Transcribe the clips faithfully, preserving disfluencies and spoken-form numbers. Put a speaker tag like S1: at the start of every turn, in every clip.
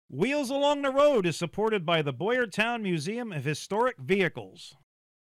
S1: Wheels Along the Road is supported by the Boyertown Museum of Historic Vehicles.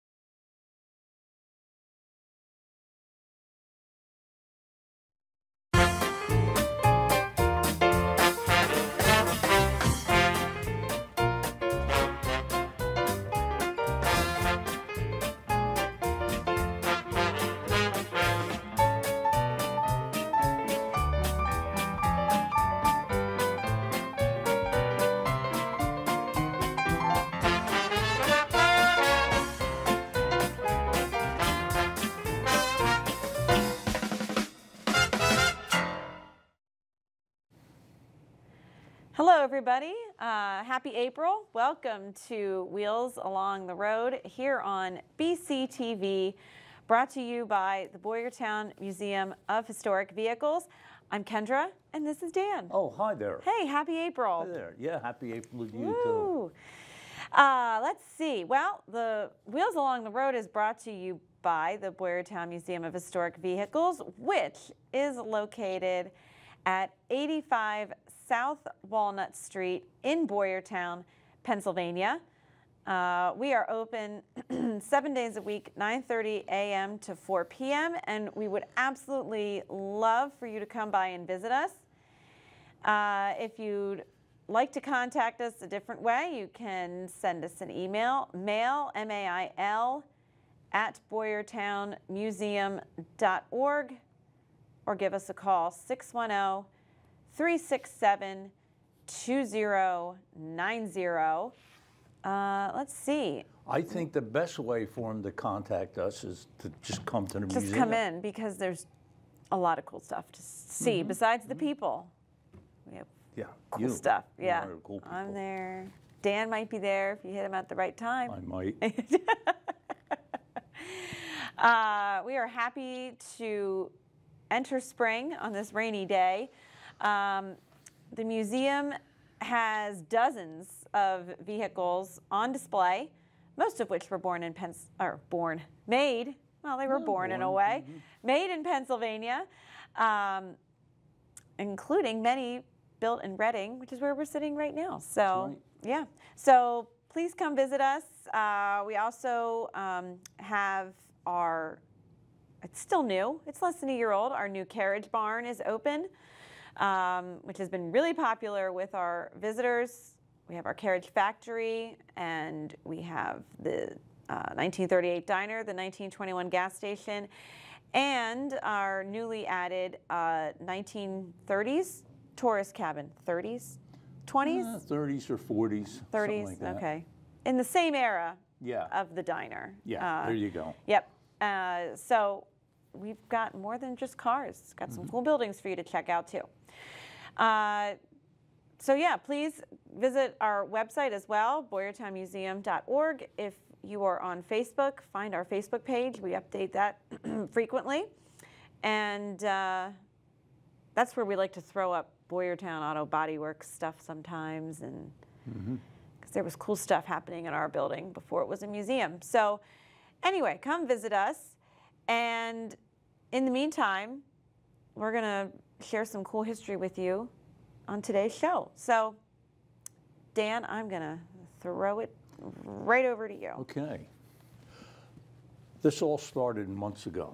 S2: Hello everybody, uh, happy April. Welcome to Wheels Along the Road here on B C T V, brought to you by the Boyertown Museum of Historic Vehicles. I'm Kendra and this is Dan.
S3: Oh, hi there.
S2: Hey, happy April.
S3: Hi there. Yeah, happy April to you
S2: Woo.
S3: too.
S2: Uh, let's see, well, the Wheels Along the Road is brought to you by the Boyertown Museum of Historic Vehicles, which is located at eighty-five South Walnut Street in Boyertown, Pennsylvania. Uh, we are open seven days a week, nine thirty a m to four p m, and we would absolutely love for you to come by and visit us. Uh, if you'd like to contact us a different way, you can send us an email, mail, M A I L, at boyertown museum dot org, or give us a call, six one zero, three six seven, two zero nine zero. Uh, let's see.
S3: I think the best way for them to contact us is to just come to the
S2: Just
S3: museum.
S2: come in, because there's a lot of cool stuff to see,
S3: Mm-hmm.
S2: besides the people. We have
S3: Yeah,
S2: cool
S3: you.
S2: stuff.
S3: You
S2: Yeah,
S3: are cool people.
S2: I'm there. Dan might be there if you hit him at the right time.
S3: I might.
S2: uh, we are happy to enter spring on this rainy day. Um, the museum has dozens of vehicles on display, most of which were born in Pens or born, made, well, they were
S3: Oh,
S2: born, in a
S3: born,
S2: way,
S3: mhm.
S2: made in Pennsylvania, um, including many built in Reading, which is where we're sitting right now. So,
S3: right.
S2: yeah. So please come visit us. Uh, we also um, have our, it's still new, it's less than a year old, our new carriage barn is open, um, which has been really popular with our visitors. We have our carriage factory, and we have the uh, nineteen thirty-eight diner, the nineteen twenty-one gas station, and our newly added uh, nineteen thirties tourist cabin. thirties? twenties?
S3: Uh, thirties or forties.
S2: thirties,
S3: something like that.
S2: okay. In the same era
S3: Yeah.
S2: of the diner.
S3: Yeah,
S2: Uh,
S3: there you go.
S2: Yep. Uh, so we've got more than just cars. Got some
S3: Mm-hmm.
S2: cool buildings for you to check out too. Uh, so yeah, please visit our website as well, boyertown museum dot org. If you are on Facebook, find our Facebook page. We update that frequently. And uh, that's where we like to throw up Boyertown Auto Body Works stuff sometimes, and
S3: Mm-hmm.
S2: because there was cool stuff happening in our building before it was a museum. So anyway, come visit us. And in the meantime, we're going to share some cool history with you on today's show. So Dan, I'm going to throw it right over to you.
S3: Okay. This all started months ago.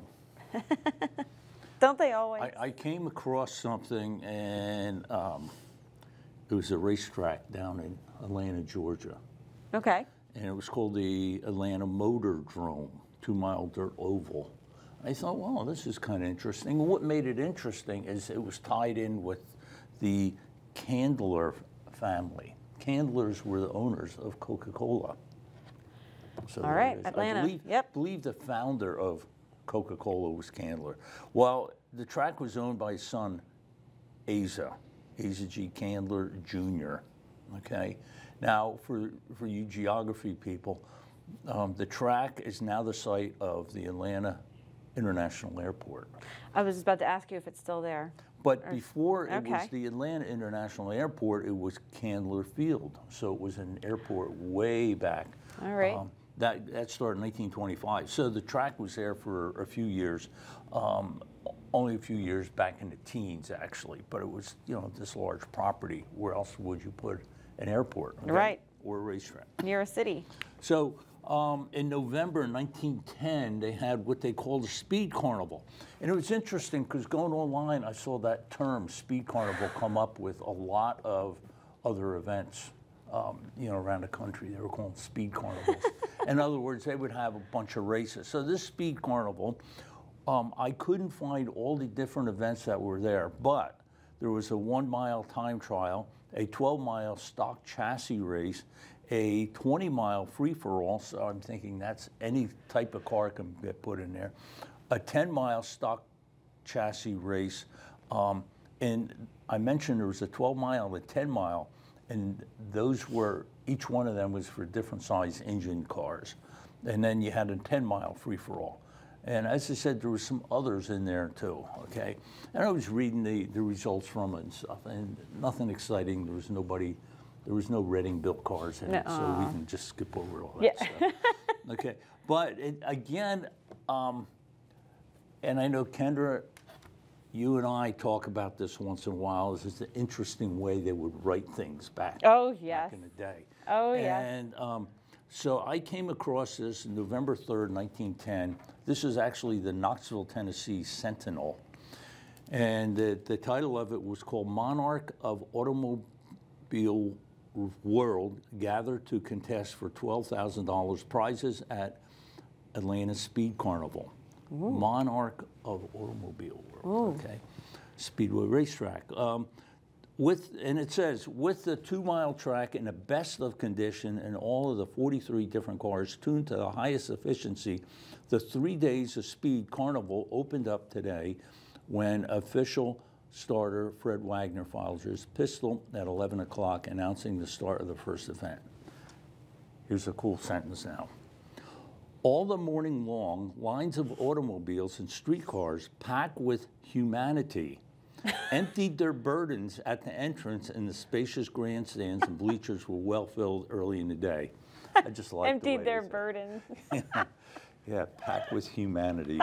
S2: Don't they always?
S3: I, I came across something, and um, it was a racetrack down in Atlanta, Georgia.
S2: Okay.
S3: And it was called the Atlanta Motor Drome, two mile dirt oval. I thought, well, this is kind of interesting. And what made it interesting is it was tied in with the Candler family. Candlers were the owners of Coca-Cola. So
S2: All
S3: there
S2: right,
S3: it is.
S2: Atlanta.
S3: I believe,
S2: Yep.
S3: believe the founder of Coca-Cola was Candler. Well, the track was owned by his son, Asa, Asa G. Candler Junior Okay. Now, for for you geography people, um, the track is now the site of the Atlanta International Airport.
S2: I was about to ask you if it's still there.
S3: But before it was
S2: okay.
S3: the Atlanta International Airport, it was Candler Field. So it was an airport way back.
S2: All right.
S3: Um, that, that started in nineteen twenty-five. So the track was there for a few years, um, only a few years back in the teens, actually. But it was, you know, this large property. Where else would you put an airport, okay?
S2: Right.
S3: Or a racetrack.
S2: Near a city.
S3: So um, in November nineteen ten, they had what they called a speed carnival. And it was interesting because going online, I saw that term, speed carnival, come up with a lot of other events, um, you know, around the country. They were called speed carnivals. In other words, they would have a bunch of races. So this speed carnival, um, I couldn't find all the different events that were there, but there was a one mile time trial, a twelve mile stock chassis race, a twenty mile free-for-all, so I'm thinking that's any type of car can get put in there, a ten mile stock chassis race, um, and I mentioned there was a twelve mile, a ten mile, and those were, each one of them was for different size engine cars. And then you had a ten mile free-for-all. And as I said, there was some others in there too, okay? And I was reading the, the results from it and stuff, and nothing exciting. There was nobody, there was no Reading-built cars in it, so we can just skip over all that
S2: Yeah.
S3: stuff. Okay, but it, again, um, and I know Kendra, you and I talk about this once in a while, is it's an interesting way they would write things back,
S2: Oh, yes.
S3: back in the day.
S2: Oh, yes.
S3: And um, so I came across this November third, nineteen ten. This is actually the Knoxville, Tennessee Sentinel. And the, the title of it was called Monarch of Automobile World Gathered to Contest for twelve thousand dollars prizes at Atlanta Speed Carnival. Ooh. Monarch of Automobile World, Ooh. Okay. Speedway Racetrack. Um, with, and it says, with the two mile track in the best of condition and all of the forty-three different cars tuned to the highest efficiency, the three days of Speed Carnival opened up today when official starter Fred Wagner files his pistol at eleven o'clock announcing the start of the first event. Here's a cool sentence now. All the morning long, lines of automobiles and streetcars packed with humanity emptied their burdens at the entrance, and the spacious grandstands and bleachers were well filled early in the day. I just like
S2: emptied
S3: the way
S2: their
S3: they
S2: burdens.
S3: yeah. Yeah, packed with humanity.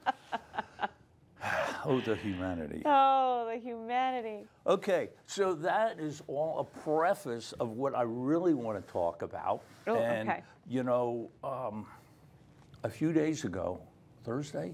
S3: Oh, the humanity.
S2: Oh, the humanity.
S3: Okay, so that is all a preface of what I really want to talk about.
S2: Oh,
S3: and,
S2: okay.
S3: you know, um, a few days ago, Thursday?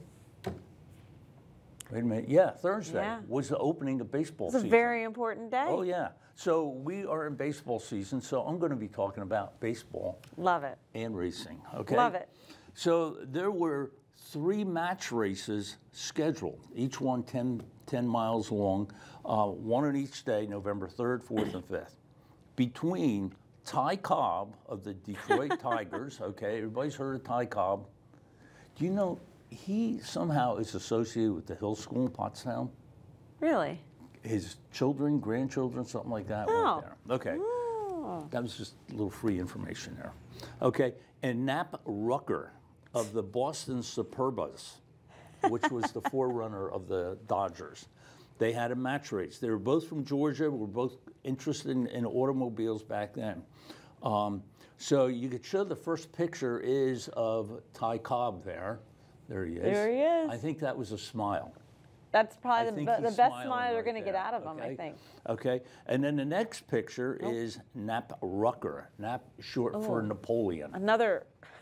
S3: Wait a minute. Yeah, Thursday
S2: Yeah.
S3: was the opening of baseball
S2: It's a
S3: season.
S2: very important day.
S3: Oh, yeah. So we are in baseball season, so I'm going to be talking about baseball.
S2: Love it.
S3: And racing, okay?
S2: Love it.
S3: So there were three match races scheduled, each one ten, ten miles long, uh, one on each day, November third, fourth, and fifth, between Ty Cobb of the Detroit Tigers, okay, everybody's heard of Ty Cobb. Do you know he somehow is associated with the Hill School in Pottstown?
S2: Really?
S3: His children, grandchildren, something like that
S2: Oh.
S3: went there. Okay.
S2: Oh.
S3: That was just a little free information there. Okay, and Nap Rucker of the Boston Superbas, which was the forerunner of the Dodgers. They had a match race. They were both from Georgia, were both interested in, in automobiles back then. Um, so you could show the first picture is of Ty Cobb there. There he is.
S2: There he is.
S3: I think that was a smile.
S2: That's
S3: I
S2: probably the,
S3: think
S2: be-
S3: he's
S2: the best
S3: smiling
S2: smile you're
S3: right
S2: going to get
S3: there,
S2: out of him, I
S3: okay?
S2: think.
S3: Okay, and then the next picture is Nap Rucker. Nap short for Napoleon.
S2: Another.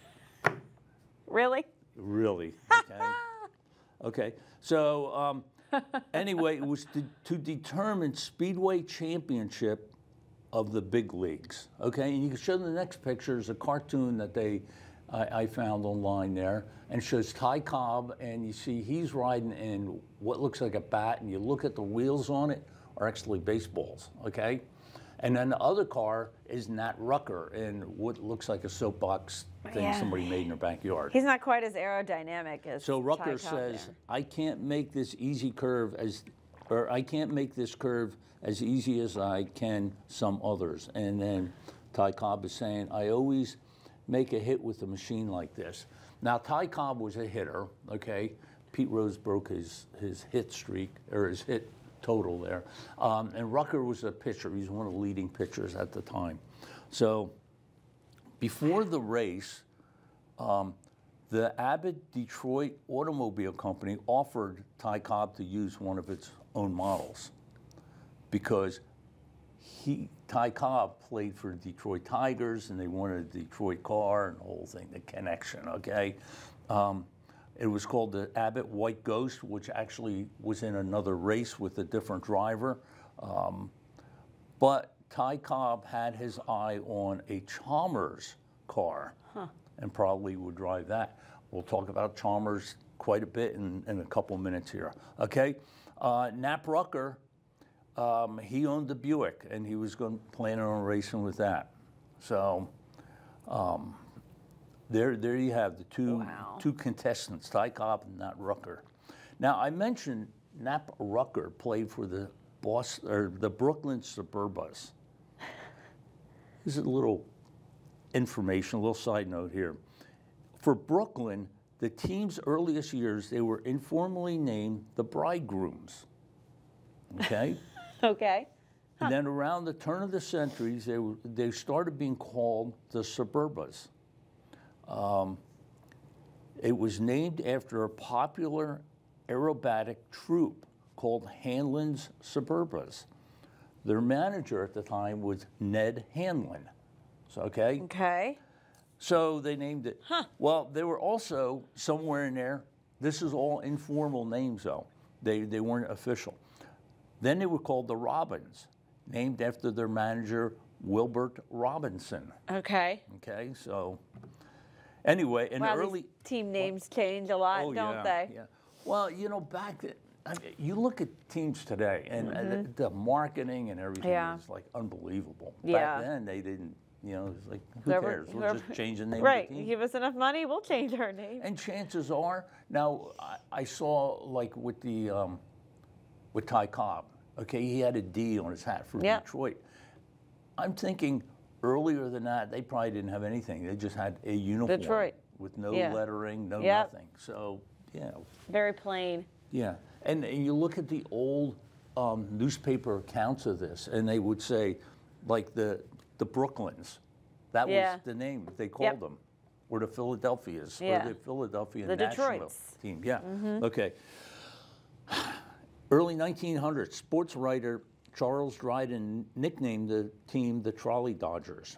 S2: Really?
S3: Really, okay. Okay, so um, anyway, it was to, to determine Speedway Championship of the big leagues, okay? And you can show the next picture is a cartoon that they, I, I found online there, and it shows Ty Cobb, and you see he's riding in what looks like a bat, and you look at the wheels on it, are actually baseballs, okay? And then the other car is Nat Rucker in what looks like a soapbox thing
S2: Yeah.
S3: somebody made in their backyard.
S2: He's not quite as aerodynamic as
S3: So Rucker
S2: Ty Cobb
S3: says,
S2: there.
S3: I can't make this easy curve as, or I can't make this curve as easy as I can some others. And then Ty Cobb is saying, I always make a hit with a machine like this. Now, Ty Cobb was a hitter, okay? Pete Rose broke his, his hit streak, or his hit total there. Um, and Rucker was a pitcher. He was one of the leading pitchers at the time. So before the race, um, the Abbott Detroit Automobile Company offered Ty Cobb to use one of its own models because he, Ty Cobb played for the Detroit Tigers, and they wanted a Detroit car and the whole thing, the connection, okay? Um, it was called the Abbott White Ghost, which actually was in another race with a different driver. Um, but Ty Cobb had his eye on a Chalmers car, huh. and probably would drive that. We'll talk about Chalmers quite a bit in, in a couple minutes here, okay? Uh, Knapp Rucker, um, he owned the Buick, and he was going planning on racing with that. So um, there, there you have the two
S2: wow.
S3: two contestants, Ty Cobb and Knapp Rucker. Now I mentioned Knapp Rucker played for the Boston or the Brooklyn Suburbas. This is a little information, a little side note here. For Brooklyn, the team's earliest years, they were informally named the Bridegrooms. Okay.
S2: Okay. Huh.
S3: And then around the turn of the centuries, they, were, they started being called the Suburbas. Um, it was named after a popular aerobatic troupe called Hanlon's Suburbas. Their manager at the time was Ned Hanlon. So, okay?
S2: Okay.
S3: So they named it.
S2: Huh.
S3: Well, they were also somewhere in there. This is all informal names, though. They, they weren't official. Then they were called the Robins, named after their manager, Wilbert Robinson.
S2: Okay.
S3: Okay, so anyway, in
S2: wow,
S3: the early...
S2: These team names change a lot,
S3: oh,
S2: don't
S3: yeah,
S2: they?
S3: Yeah. Well, you know, back then, I mean, you look at teams today, and mm-hmm. uh, the, the marketing and everything
S2: yeah.
S3: is like unbelievable.
S2: Yeah.
S3: Back then, they didn't, you know, it's like, who
S2: whoever,
S3: cares? We'll
S2: whoever,
S3: just change the name
S2: right.
S3: of the team.
S2: You give us enough money, we'll change our name.
S3: And chances are, now, I, I saw, like, with the, um, with Ty Cobb, okay, he had a D on his hat for
S2: yep.
S3: Detroit. I'm thinking earlier than that, they probably didn't have anything. They just had a uniform.
S2: Detroit.
S3: With no
S2: yeah.
S3: lettering, no
S2: yep.
S3: nothing. So, yeah.
S2: Very plain.
S3: Yeah, and, and you look at the old um, newspaper accounts of this, and they would say, like the the Brooklyns, that
S2: yeah.
S3: was the name they called
S2: yep.
S3: them, or the Philadelphias,
S2: yeah.
S3: or the Philadelphia
S2: the
S3: national
S2: Detroits.
S3: team. Yeah,
S2: mm-hmm.
S3: okay. Early nineteen hundreds, sports writer Charles Dryden nicknamed the team the Trolley Dodgers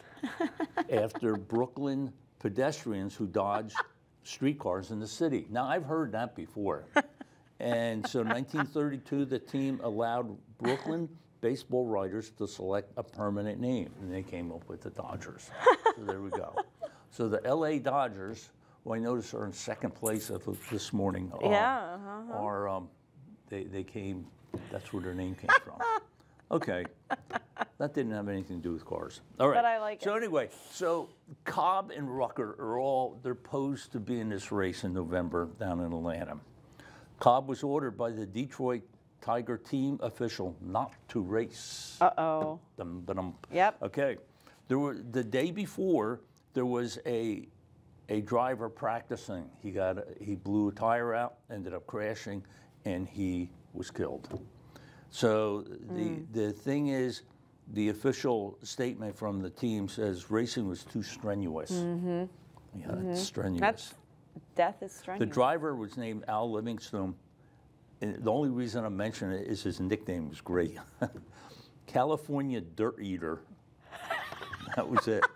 S3: after Brooklyn pedestrians who dodged streetcars in the city. Now, I've heard that before. And so in nineteen thirty-two, the team allowed Brooklyn baseball writers to select a permanent name, and they came up with the Dodgers. So there we go. So the L A Dodgers, who I notice are in second place of this morning, um,
S2: yeah, uh-huh.
S3: are, um, they, they came, that's where their name came from. Okay, that didn't have anything to do with cars. All right.
S2: But I like
S3: so
S2: it.
S3: anyway, so Cobb and Rucker are all, they're posed to be in this race in November down in Atlanta. Cobb was ordered by the Detroit Tiger team official not to race.
S2: Uh-oh.
S3: Dum, ba-dum.
S2: Yep.
S3: Okay. There were, the day before, there was a a driver practicing. He got a, he blew a tire out, ended up crashing, and he was killed. So the mm. the thing is, the official statement from the team says racing was too strenuous.
S2: Mm-hmm.
S3: Yeah,
S2: mm-hmm.
S3: it's strenuous.
S2: That's, death is strenuous.
S3: The driver was named Al Livingstone. And the only reason I'm mentioning it is his nickname was great. California Dirt Eater. That was it.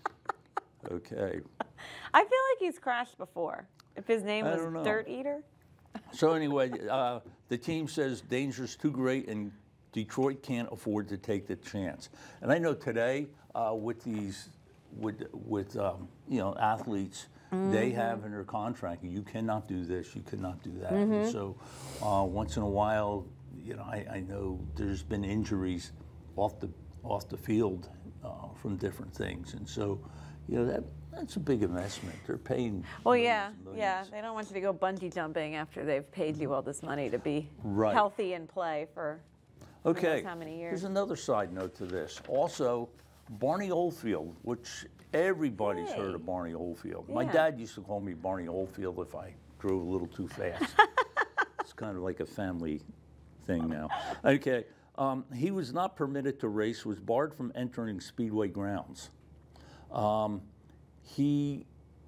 S3: Okay.
S2: I feel like he's crashed before. If his name
S3: I
S2: was
S3: don't know.
S2: Dirt Eater.
S3: So anyway, uh, the team says danger's too great and Detroit can't afford to take the chance. And I know today uh, with these, with with um, you know athletes, mm-hmm. they have in their contract you cannot do this, you cannot do that.
S2: Mm-hmm.
S3: And so uh, once in a while, you know, I, I know there's been injuries off the off the field uh, from different things, and so you know that. That's a big investment. They're paying.
S2: Well,
S3: millions
S2: yeah,
S3: and millions.
S2: yeah. They don't want you to go bungee jumping after they've paid you all this money to be
S3: right.
S2: healthy and play for
S3: okay.
S2: who knows how many years.
S3: There's another side note to this. Also, Barney Oldfield, which everybody's
S2: hey.
S3: heard of Barney Oldfield.
S2: Yeah.
S3: My dad used to call me Barney Oldfield if I drove a little too fast. It's kind of like a family thing now. Okay. Um, he was not permitted to race, was barred from entering Speedway grounds. Um, He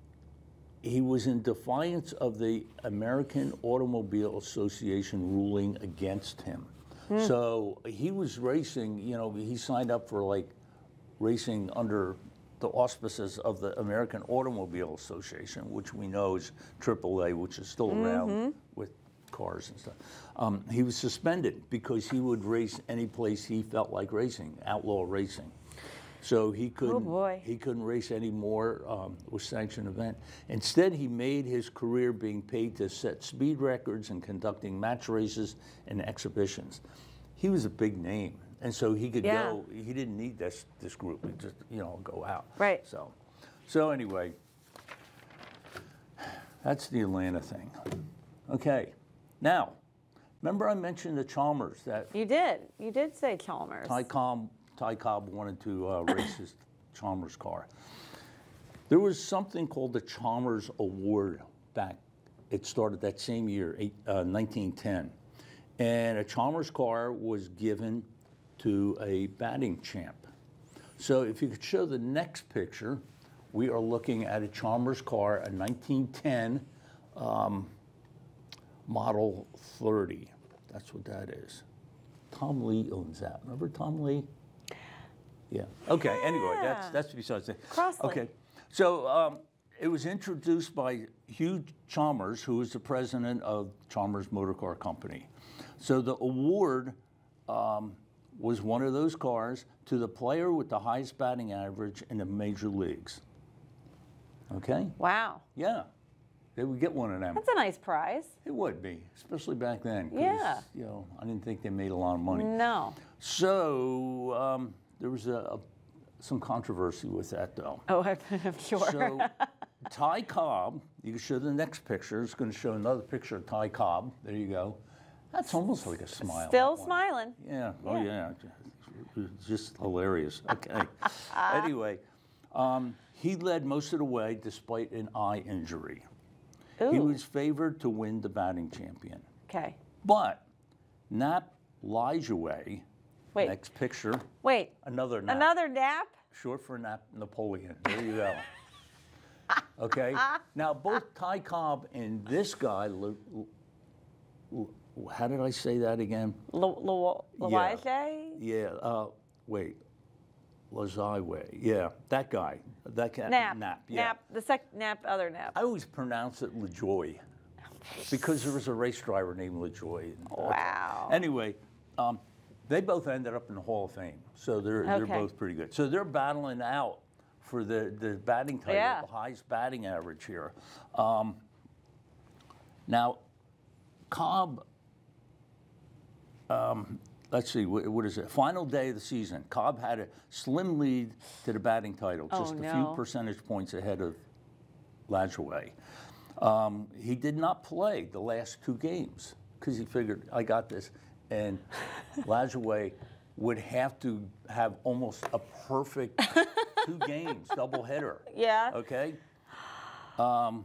S3: he was in defiance of the American Automobile Association ruling against him.
S2: Hmm.
S3: So he was racing, you know, he signed up for like racing under the auspices of the American Automobile Association, which we know is triple A, which is still around
S2: Mm-hmm.
S3: with cars and stuff. Um, he was suspended because he would race any place he felt like racing, outlaw racing. So he couldn't,
S2: boy.
S3: he couldn't race anymore um, with sanctioned event. Instead, he made his career being paid to set speed records and conducting match races and exhibitions. He was a big name, and so he could
S2: Yeah.
S3: go. He didn't need this this group. He just you know go out.
S2: Right.
S3: So, so anyway, that's the Atlanta thing. Okay, now remember I mentioned the Chalmers that
S2: You did. You did say Chalmers.
S3: Ty Cobb, Ty Cobb wanted to uh, race his Chalmers car. There was something called the Chalmers Award back. It started that same year, eight, uh, nineteen ten. And a Chalmers car was given to a batting champ. So if you could show the next picture, we are looking at a Chalmers car, a nineteen ten um, Model thirty. That's what that is. Tom Lee owns that. Remember Tom Lee? Yeah. Okay. Anyway, that's
S2: Yeah.
S3: that's besides the.
S2: Crossley.
S3: Okay. So um, it was introduced by Hugh Chalmers, who was the president of Chalmers Motor Car Company. So the award um, was one of those cars to the player with the highest batting average in the major leagues. Okay.
S2: Wow.
S3: Yeah. They would get one of them.
S2: That's a nice prize.
S3: It would be, especially back then. 'Cause,
S2: Yeah.
S3: You know, I didn't think they made a lot of money.
S2: No.
S3: So um, there was a, a some controversy with that, though.
S2: Oh, I'm, I'm sure.
S3: So Ty Cobb, you can show the next picture. It's going to show another picture of Ty Cobb. There you go. That's almost like a smile.
S2: Still
S3: that one.
S2: smiling.
S3: Yeah. Oh, yeah. It's just hilarious. Okay. Anyway, um, he led most of the way despite an eye injury.
S2: Ooh.
S3: He was favored to win the batting champion.
S2: Okay.
S3: But Nap Lijaway,
S2: Wait.
S3: next picture,
S2: Wait.
S3: another Nap.
S2: Another nap?
S3: Short for Nap Napoleon. There you go. Okay. Now, both Ty Cobb and this guy, Lu- Lu- how did I say that again?
S2: Elijah?
S3: Yeah. Uh, wait. Lazaiway. Yeah, that guy. That guy.
S2: Nap.
S3: Nap. Yeah.
S2: Nap. The sec nap. Other nap.
S3: I always pronounce it LaJoy because there was a race driver named LaJoy.
S2: Wow.
S3: Anyway, um, they both ended up in the Hall of Fame, so they're they're
S2: Okay.
S3: both pretty good. So they're battling out for the the batting title,
S2: Yeah.
S3: the highest batting average here. Um, now, Cobb. Um, let's see, what, what is it? Final day of the season. Cobb had a slim lead to the batting title,
S2: Oh,
S3: just a
S2: no.
S3: few percentage points ahead of Lijaway. Um, he did not play the last two games because he figured, I got this. And Lijaway would have to have almost a perfect two games, doubleheader.
S2: Yeah.
S3: Okay? Um,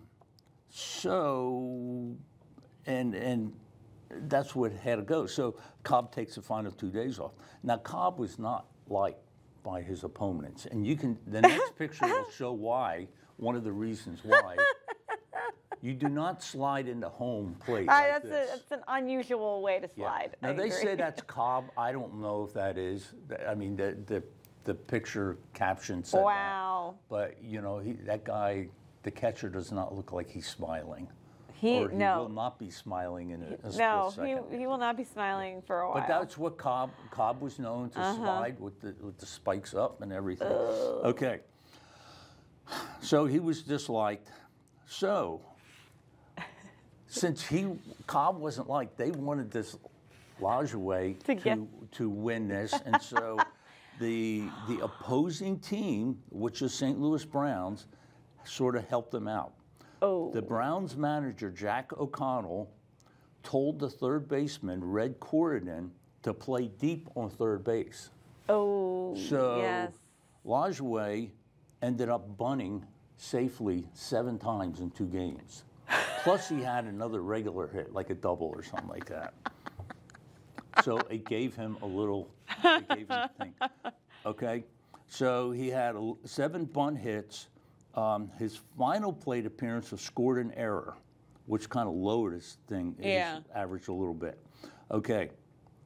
S3: so, and, and, that's what had to go. So Cobb takes the final two days off. Now Cobb was not liked by his opponents, and you can. The next picture will show why. One of the reasons why. You do not slide into home plate
S2: Uh,
S3: like
S2: that's,
S3: this.
S2: a, that's an unusual way to
S3: Yeah.
S2: slide.
S3: Now
S2: I
S3: they
S2: agree.
S3: say that's Cobb. I don't know if that is. I mean, the the, the picture caption said
S2: Wow.
S3: that. But you know, he, that guy, the catcher, does not look like he's smiling.
S2: He
S3: or he
S2: no
S3: will not be smiling in a, a split
S2: no
S3: second.
S2: he, he will not be smiling for a while.
S3: But that's what Cobb Cobb was known to
S2: Uh-huh.
S3: slide with the with the spikes up and everything. Okay. So he was disliked. So since he Cobb wasn't liked, they wanted this Lijaway
S2: To
S3: to
S2: get-
S3: to win this, and so the the opposing team, which is Saint Louis Browns, sort of helped them out.
S2: Oh.
S3: The Browns manager, Jack O'Connell, told the third baseman, Red Corridan, to play deep on third base.
S2: Oh.
S3: So
S2: yes.
S3: Lijaway ended up bunting safely seven times in two games. Plus he had another regular hit, like a double or something like that. So it gave him a little, it gave him a thing. Okay? So he had a, seven bunt hits. Um, his final plate appearance was scored an error, which kind of lowered his thing, his
S2: Yeah.
S3: average a little bit. Okay.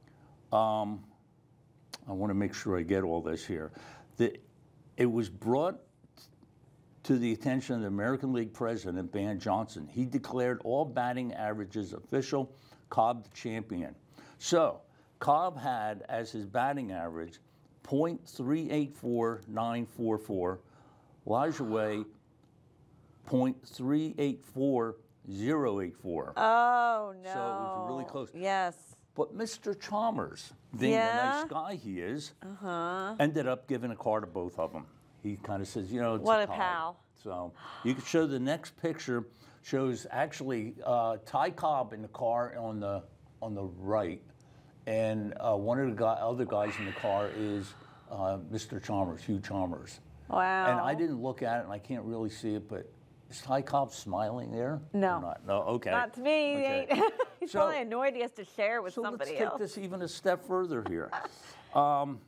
S3: um, I want to make sure I get all this here. The, it was brought to the attention of the American League president, Dan Johnson. He declared all batting averages official, Cobb the champion. So Cobb had as his batting average point three eight four nine four four, Lajoie point three eight four zero eight four.
S2: Oh, no.
S3: So it was really close.
S2: Yes.
S3: But Mister Chalmers, being
S2: Yeah?
S3: the nice guy he is,
S2: Uh-huh.
S3: ended up giving a car to both of them. He kind of says, you know, it's
S2: What
S3: a
S2: a
S3: tie.
S2: pal.
S3: So you can show the next picture shows actually uh, Ty Cobb in the car on the on the right, and uh, one of the guy, other guys in the car is uh, Mister Chalmers, Hugh Chalmers.
S2: Wow.
S3: And I didn't look at it, and I can't really see it, but is Ty Cobb smiling there?
S2: No.
S3: Or not? No. Okay.
S2: Not to me.
S3: Okay.
S2: He's
S3: So-
S2: probably annoyed he has to share with
S3: So
S2: somebody
S3: let's take
S2: else.
S3: this even a step further here. Um,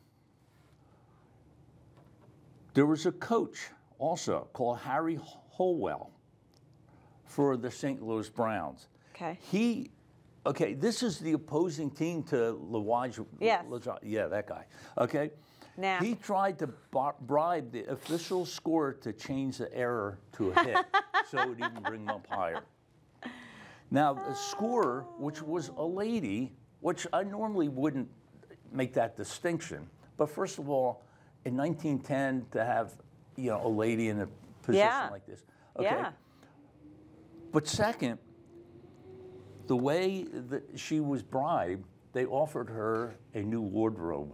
S3: there was a coach also called Harry Holwell for the Saint Louis Browns.
S2: Okay.
S3: He, okay, this is the opposing team to Lawaj.
S2: Yes.
S3: Laj- yeah, that guy. Okay.
S2: Now.
S3: He tried to b- bribe the official scorer to change the error to a hit, so it would even bring them up higher. Now, the scorer, which was a lady, which I normally wouldn't make that distinction, but first of all, in nineteen ten, to have, you know, a lady in a position
S2: Yeah.
S3: like this. Okay.
S2: Yeah.
S3: But second, the way that she was bribed, they offered her a new wardrobe.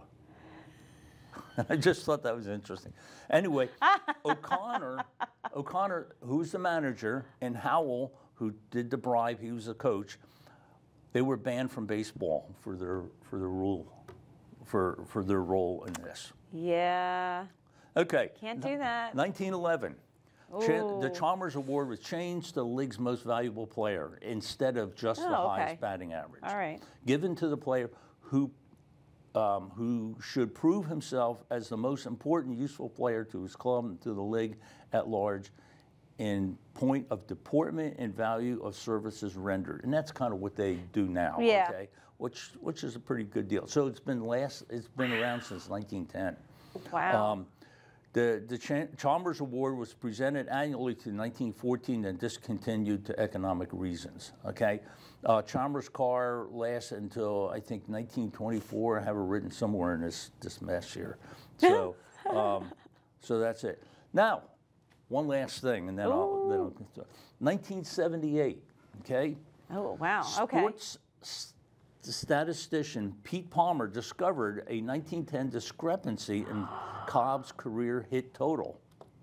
S3: I just thought that was interesting. Anyway, O'Connor, O'Connor, who's the manager, and Howell, who did the bribe, he was the coach. They were banned from baseball for their for their rule, for for their role in this.
S2: Yeah.
S3: Okay.
S2: Can't do that.
S3: nineteen eleven. Cha- the
S2: Ooh.
S3: Chalmers Award was changed to the league's most valuable player instead of just the
S2: Oh, okay.
S3: highest batting average.
S2: All right.
S3: Given to the player who um, who should prove himself as the most important, useful player to his club and to the league at large in point of deportment and value of services rendered. And that's kind of what they do now.
S2: Yeah.
S3: Okay. Which which is a pretty good deal. So it's been last it's been around since nineteen ten.
S2: Wow.
S3: Um, the the Ch- Chalmers Award was presented annually to nineteen fourteen and discontinued to economic reasons. Okay, uh, Chalmers' car lasts until I think nineteen twenty-four. I have it written somewhere in this this mess here. So, um, so that's it. Now, one last thing, and then I'll, then I'll nineteen seventy-eight. Okay.
S2: oh, wow. Okay.
S3: Sports s- statistician Pete Palmer discovered a nineteen ten discrepancy in Cobb's career hit total.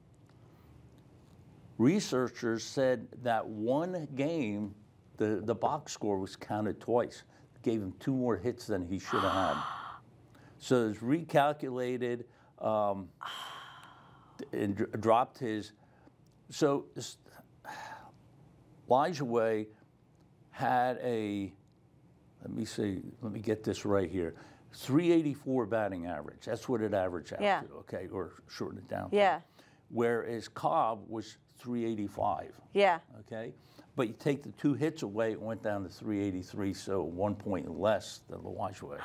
S3: Researchers said that one game, the, the box score was counted twice. Gave him two more hits than he should have had. So it's recalculated um, and dr- dropped his. So this, Lajoie had a, let me see, let me get this right here. three eighty-four batting average. That's what it averaged out
S2: Yeah.
S3: to, okay, or shorten it down.
S2: Yeah.
S3: Whereas Cobb was three eighty-five,
S2: Yeah.
S3: okay? But you take the two hits away, it went down to three eighty-three, so one point less than Lajoie.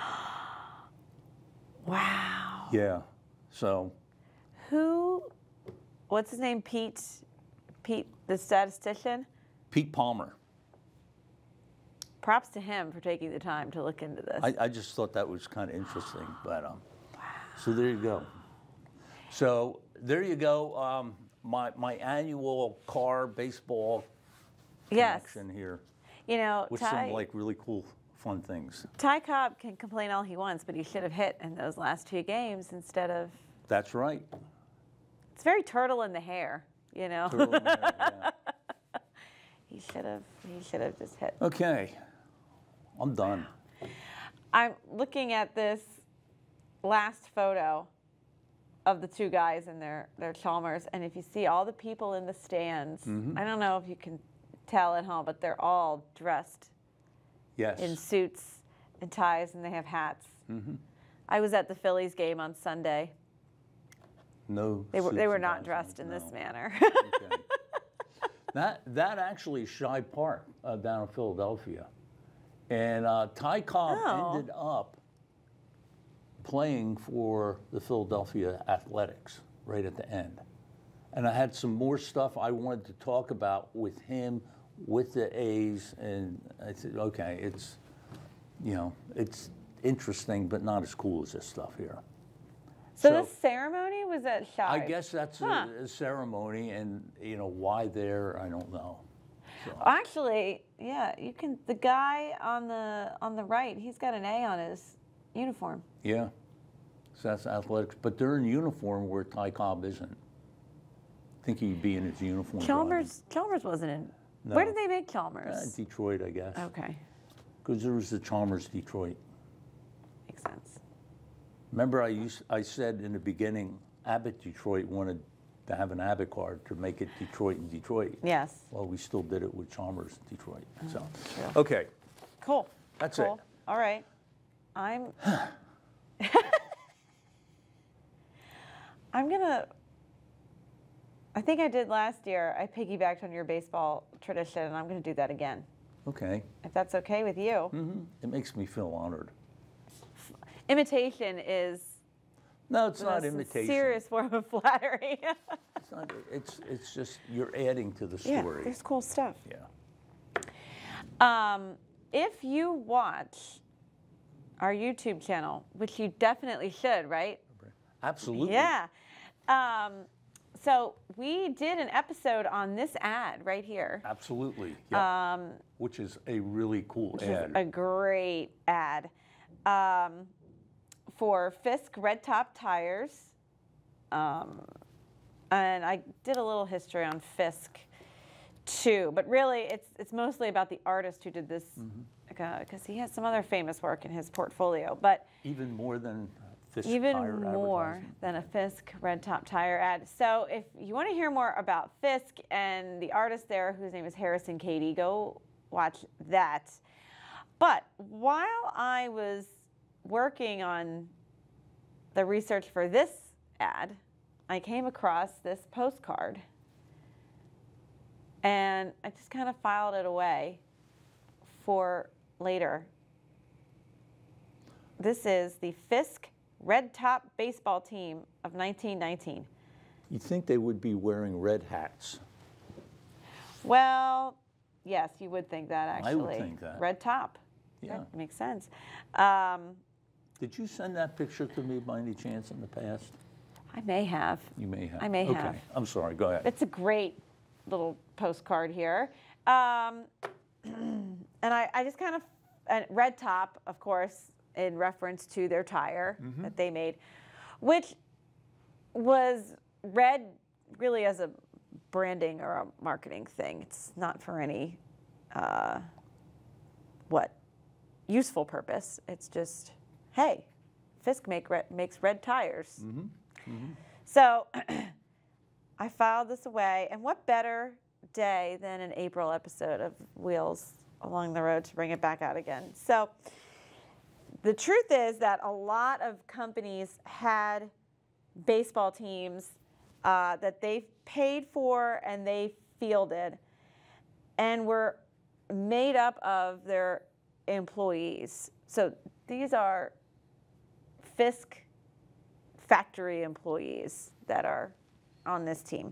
S2: Wow.
S3: Yeah, so
S2: Who, what's his name? Pete, Pete, the statistician?
S3: Pete Palmer.
S2: Props to him for taking the time to look into this.
S3: I, I just thought that was kind of interesting, but um, so there you go. So there you go. Um, my my annual car baseball
S2: yes.
S3: connection here
S2: You know,
S3: with
S2: Ty,
S3: some like really cool, fun things.
S2: Ty Cobb can complain all he wants, but he should have hit in those last two games instead of.
S3: That's right.
S2: It's very turtle in the hair, you know.
S3: Turtle in the hair, yeah.
S2: He should have. He should have just hit.
S3: Okay, I'm done.
S2: I'm looking at this last photo of the two guys in their, their Chalmers, and if you see all the people in the stands,
S3: Mm-hmm.
S2: I don't know if you can tell at home, but they're all dressed
S3: Yes.
S2: in suits and ties, and they have hats.
S3: Mm-hmm.
S2: I was at the Phillies game on Sunday.
S3: No.
S2: They were
S3: suits
S2: they were
S3: and
S2: not
S3: ties,
S2: dressed in
S3: no.
S2: this manner.
S3: Okay. That that actually is Shibe Park uh, down in Philadelphia, and uh, Ty Cobb
S2: Oh.
S3: ended up playing for the Philadelphia Athletics right at the end. And I had some more stuff I wanted to talk about with him, with the A's, and I said, okay, it's, you know, it's interesting, but not as cool as this stuff here.
S2: So, so the ceremony was at Shive?
S3: I guess that's
S2: huh.
S3: a, a ceremony, and, you know, why there, I don't know. So.
S2: Actually, yeah, you can, the guy on the, on the right, he's got an A on his uniform.
S3: Yeah, so that's athletics, but they're in uniform where Ty Cobb isn't. I think he'd be in his uniform.
S2: Chalmers, Chalmers wasn't in. No. Where did they make Chalmers?
S3: Uh, Detroit, I guess.
S2: Okay.
S3: Because there was the Chalmers Detroit.
S2: Makes sense.
S3: Remember, I used I said in the beginning, Abbott Detroit wanted to have an Abbott card to make it Detroit and Detroit.
S2: Yes.
S3: Well, we still did it with Chalmers Detroit.
S2: Oh,
S3: so,
S2: true.
S3: Okay.
S2: Cool.
S3: That's
S2: cool.
S3: it.
S2: All right. I'm. I'm gonna. I think I did last year. I piggybacked on your baseball tradition, and I'm going to do that again.
S3: Okay.
S2: If that's okay with you.
S3: Mm-hmm. It makes me feel honored.
S2: Imitation is.
S3: No, it's not imitation.
S2: Serious form of flattery.
S3: It's not. It's it's just you're adding to the story.
S2: Yeah, there's cool stuff.
S3: Yeah.
S2: Um, if you watch our YouTube channel, which you definitely should, right?
S3: Absolutely.
S2: Yeah. Um, so we did an episode on this ad right here.
S3: Absolutely. Yeah.
S2: Um,
S3: which is a really cool
S2: which
S3: ad.
S2: Is a great ad. Um, for Fisk Red Top Tires. Um, and I did a little history on Fisk too, but really it's it's mostly about the artist who did this, because mm-hmm. uh, he has some other famous work in his portfolio. But
S3: even more than Fisk
S2: even
S3: tire
S2: more than a Fisk Red Top Tire ad. So if you want to hear more about Fisk and the artist there, whose name is Harrison Cady, go watch that. But while I was working on the research for this ad, I came across this postcard, and I just kind of filed it away for later. This is the Fisk Red Top baseball team of nineteen nineteen.
S3: You'd think they would be wearing red hats.
S2: Well, yes, you would think that, actually.
S3: I would think that.
S2: Red top.
S3: Yeah.
S2: That makes sense. Um,
S3: Did you send that picture to me by any chance in the past?
S2: I may have.
S3: You may have.
S2: I may
S3: okay.
S2: have.
S3: I'm sorry. Go ahead.
S2: It's a great little postcard here. Um, and I, I just kind of, uh, red top, of course, in reference to their tire mm-hmm. that they made, which was red really as a branding or a marketing thing. It's not for any, uh, what, useful purpose. It's just, hey, Fisk make red, makes red tires.
S3: Mm-hmm. Mm-hmm.
S2: So I filed this away, and what better day than an April episode of Wheels Along the Road to bring it back out again. So the truth is that a lot of companies had baseball teams uh, that they paid for and they fielded and were made up of their employees. So these are Fisk factory employees that are on this team.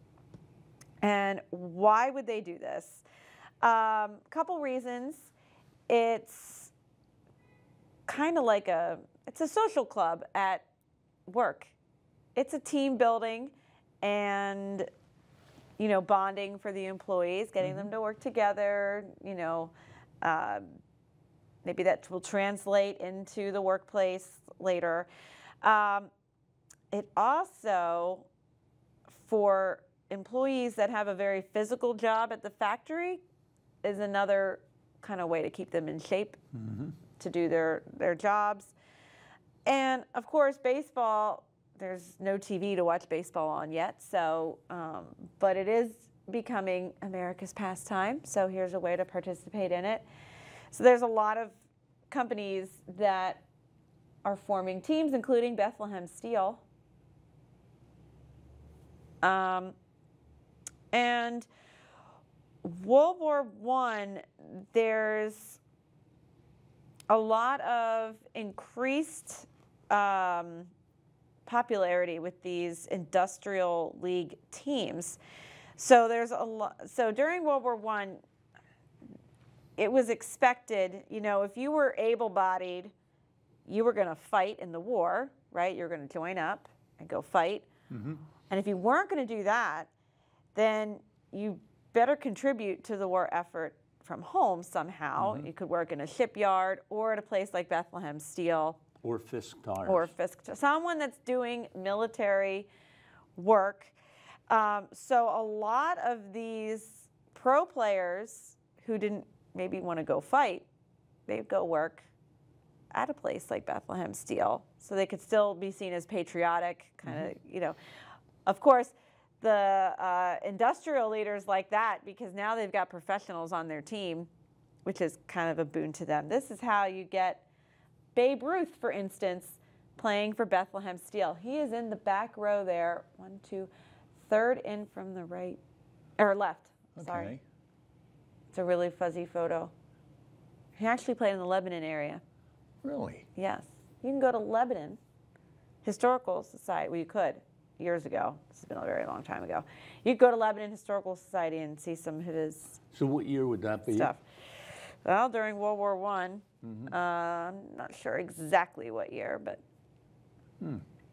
S2: And why would they do this? A um, couple reasons. It's kind of like a, it's a social club at work. It's a team building and, you know, bonding for the employees, getting mm-hmm. them to work together, you know, uh, maybe that will translate into the workplace later. Um, it also, for employees that have a very physical job at the factory, is another kind of way to keep them in shape mm-hmm. to do their, their jobs. And of course, baseball, there's no T V to watch baseball on yet, so, um, but it is becoming America's pastime, so here's a way to participate in it. So there's a lot of companies that are forming teams, including Bethlehem Steel. Um, and World War One, there's a lot of increased um, popularity with these industrial league teams. So there's a lot. So during World War One, it was expected, you know, if you were able-bodied, you were going to fight in the war, right? You're going to join up and go fight.
S3: Mm-hmm.
S2: And if you weren't going to do that, then you better contribute to the war effort from home somehow.
S3: Mm-hmm.
S2: You could work in a shipyard or at a place like Bethlehem Steel.
S3: Or Fisk Tires.
S2: Or Fisk. Someone that's doing military work. Um, so a lot of these pro players who didn't maybe want to go fight, they'd go work at a place like Bethlehem Steel, so they could still be seen as patriotic, kind of, mm-hmm. you know. Of course, the uh, industrial leaders like that, because now they've got professionals on their team, which is kind of a boon to them. This is how you get Babe Ruth, for instance, playing for Bethlehem Steel. He is in the back row there, one, two, third in from the right, or left,
S3: Okay.
S2: sorry. It's a really fuzzy photo. He actually played in the Lebanon area.
S3: Really?
S2: Yes. You can go to Lebanon Historical Society. Well, you could years ago. This has been a very long time ago. You could go to Lebanon Historical Society and see some of his
S3: So what year would that be?
S2: stuff. Well, during World War One.
S3: Mm-hmm.
S2: uh, I'm not sure exactly what year, but.
S3: Hmm.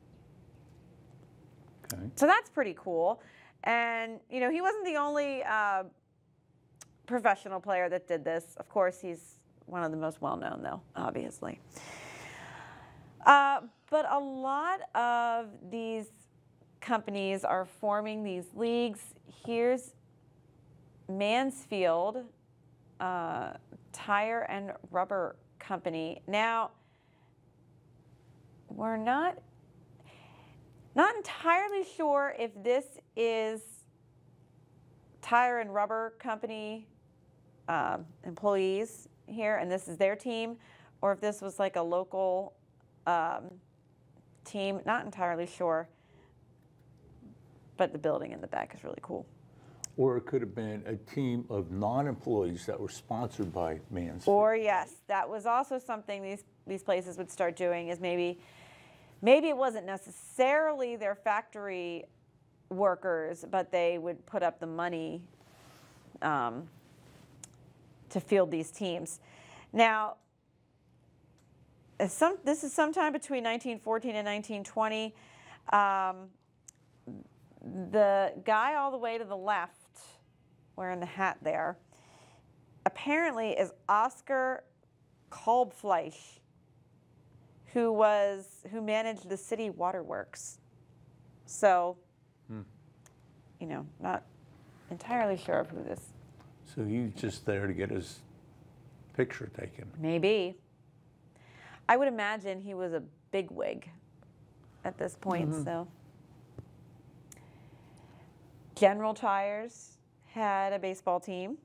S3: Okay.
S2: So that's pretty cool. And, you know, he wasn't the only uh, professional player that did this. Of course, he's one of the most well-known, though, obviously. Uh, but a lot of these companies are forming these leagues. Here's Mansfield uh, Tire and Rubber Company. Now, we're not not entirely sure if this is Tire and Rubber Company uh, employees here, and this is their team, or if this was like a local um, team. Not entirely sure, but the building in the back is really cool.
S3: Or it could have been a team of non-employees that were sponsored by Mansfield.
S2: Or yes, that was also something these these places would start doing, is maybe maybe it wasn't necessarily their factory workers, but they would put up the money um, to field these teams. Now, some, this is sometime between nineteen fourteen and nineteen twenty. Um, the guy all the way to the left, wearing the hat there, apparently is Oscar Kolbfleisch, who was who managed the city waterworks. So, hmm. you know, not entirely sure of who this.
S3: So he's just there to get his picture taken.
S2: Maybe. I would imagine he was a bigwig at this point. Mm-hmm. So, General Tires had a baseball team.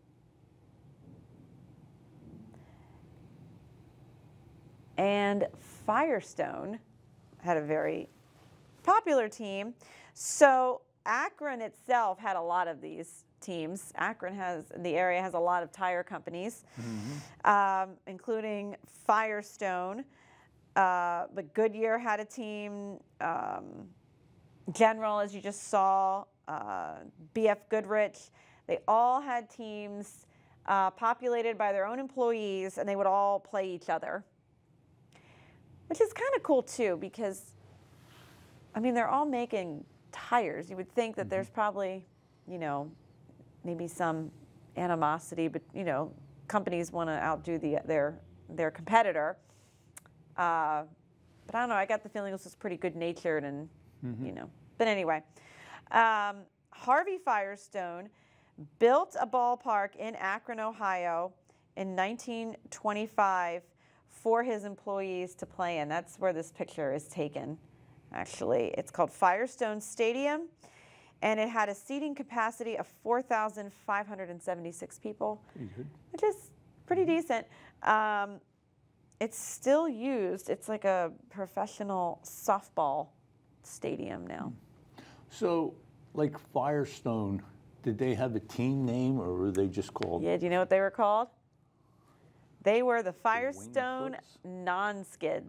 S2: And Firestone had a very popular team. So Akron itself had a lot of these teams. Akron has, the area has a lot of tire companies, mm-hmm. um, including Firestone. Uh, but Goodyear had a team. Um, General, as you just saw, uh, B F Goodrich. They all had teams uh, populated by their own employees, and they would all play each other. Which is kind of cool, too, because, I mean, they're all making tires. You would think that mm-hmm. there's probably, you know, maybe some animosity, but, you know, companies want to outdo the, their, their competitor. Uh, but I don't know, I got the feeling this was pretty good-natured and, mm-hmm. you know. But anyway, um, Harvey Firestone built a ballpark in Akron, Ohio in nineteen twenty-five for his employees to play in. That's where this picture is taken, actually. It's called Firestone Stadium, and it had a seating capacity of four thousand five hundred seventy-six people, which is pretty decent. Um, it's still used. It's like a professional softball stadium now.
S3: So, like Firestone, did they have a team name, or were they just called?
S2: Yeah, do you know what they were called? They were the Firestone Non-Skids.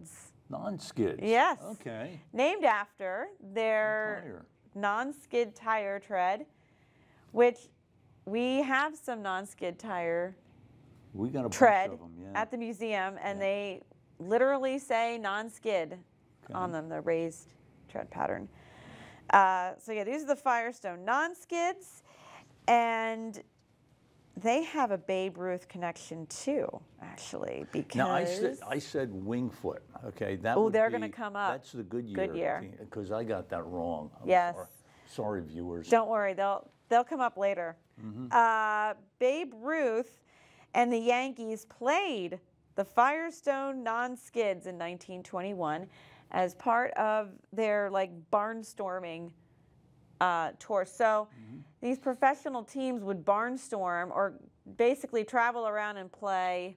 S3: Non-skids.
S2: Yes.
S3: Okay.
S2: Named after their
S3: Tire.
S2: non-skid tire tread, which we have some non-skid tire
S3: We got a
S2: tread
S3: bunch of them, yeah.
S2: at the museum, and
S3: Yeah.
S2: they literally say non-skid
S3: Okay.
S2: on them, the raised tread pattern. Uh, so yeah, these are the Firestone non-skids, and they have a Babe Ruth connection too, actually, because
S3: Now, I said, I said Wingfoot, okay? That
S2: Oh,
S3: would
S2: they're
S3: be-
S2: gonna come up.
S3: That's the Goodyear.
S2: Goodyear.
S3: Because I got that wrong. I'm
S2: Yes.
S3: Sorry, sorry viewers.
S2: don't worry, they'll they'll come up later.
S3: Mm-hmm.
S2: Uh, Babe Ruth and the Yankees played the Firestone non-skids in nineteen twenty-one as part of their like barnstorming uh, tour. So
S3: Mm-hmm.
S2: these professional teams would barnstorm or basically travel around and play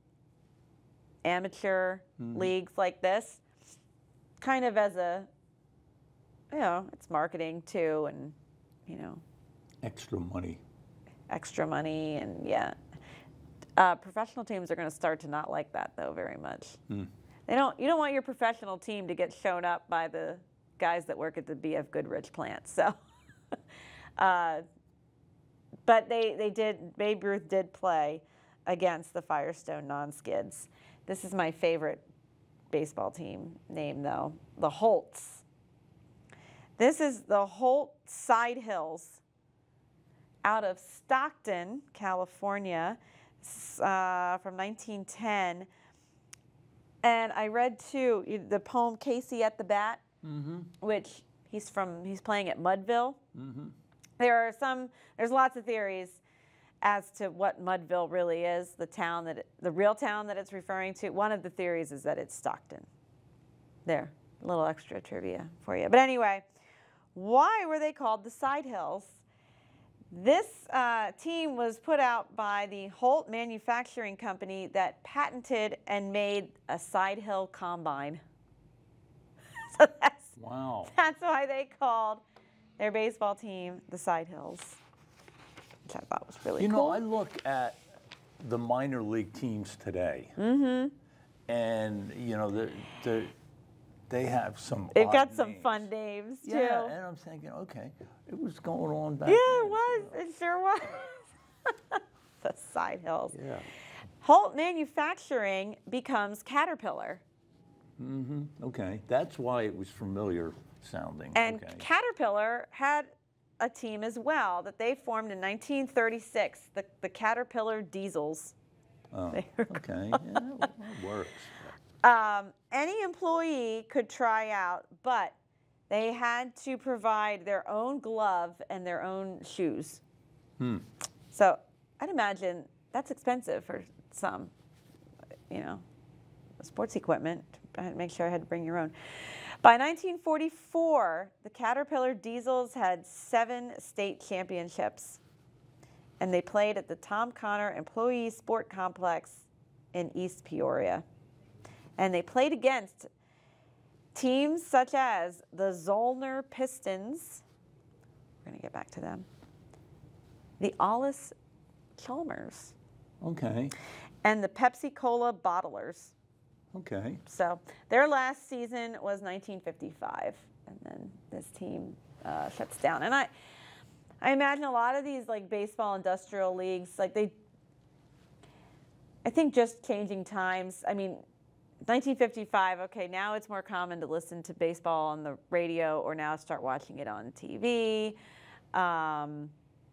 S2: amateur
S3: Mm-hmm.
S2: leagues like this, kind of as a, you know, it's marketing too, and you know,
S3: Extra money.
S2: extra money, and yeah. Uh, professional teams are going to start to not like that though very much.
S3: Hmm.
S2: They don't. You don't want your professional team to get shown up by the guys that work at the B F Goodrich plant. So, uh, but they they did. Babe Ruth did play against the Firestone non-skids. This is my favorite baseball team name though, the Holts. This is the Holt Side Hills out of Stockton, California, uh, from nineteen ten. And I read too the poem "Casey at the Bat,"
S3: Mm-hmm.
S2: which he's from. He's playing at Mudville.
S3: Mm-hmm.
S2: There are some. There's lots of theories as to what Mudville really is, the town that, it, the real town that it's referring to. One of the theories is that it's Stockton. There, a little extra trivia for you. But anyway, why were they called the Side Hills? This uh, team was put out by the Holt Manufacturing Company that patented and made a side hill combine. So that's,
S3: Wow.
S2: that's why they called their baseball team the Side Hills, which I thought was really
S3: You
S2: cool.
S3: know, I look at the minor league teams today,
S2: Mm-hmm.
S3: and you know, the, the, they have some.
S2: They've
S3: odd
S2: got some
S3: names.
S2: fun names too.
S3: Yeah, and I'm thinking, okay, it was going on back
S2: Yeah,
S3: then.
S2: it was. It sure was. The Side Hills.
S3: Yeah.
S2: Holt Manufacturing becomes Caterpillar.
S3: Mm-hmm. Okay, that's why it was familiar sounding.
S2: And
S3: okay.
S2: Caterpillar had a team as well that they formed in nineteen thirty-six, the, the Caterpillar Diesels.
S3: Oh,
S2: They were
S3: okay, yeah, that, that works.
S2: Um, any employee could try out, but they had to provide their own glove and their own shoes.
S3: Hmm.
S2: So I'd imagine that's expensive for some, you know, sports equipment. I had to make sure I had to bring your own. By nineteen forty-four, the Caterpillar Diesels had seven state championships, and they played at the Tom Connor Employee Sport Complex in East Peoria. And they played against teams such as the Zollner Pistons. We're going to get back to them. The Ollis Chalmers.
S3: Okay,
S2: And the Pepsi Cola Bottlers.
S3: okay.
S2: So their last season was nineteen fifty-five, and then this team uh, shuts down. And I, I imagine a lot of these like baseball industrial leagues, like they, I think just changing times. I mean, nineteen fifty-five. Okay, now it's more common to listen to baseball on the radio, or now start watching it on T V. Um,